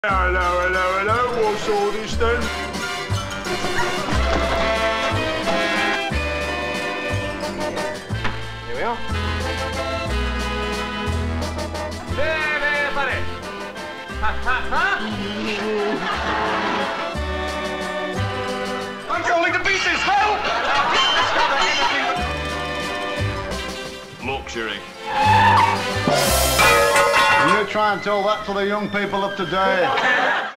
Hello, what's all this then? Here we are. There, buddy. Ha. I'm falling to pieces, help! Luxury. You try and tell that to the young people of today.